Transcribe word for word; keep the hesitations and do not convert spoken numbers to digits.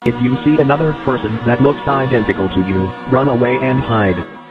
If you see another person that looks identical to you, run away and hide.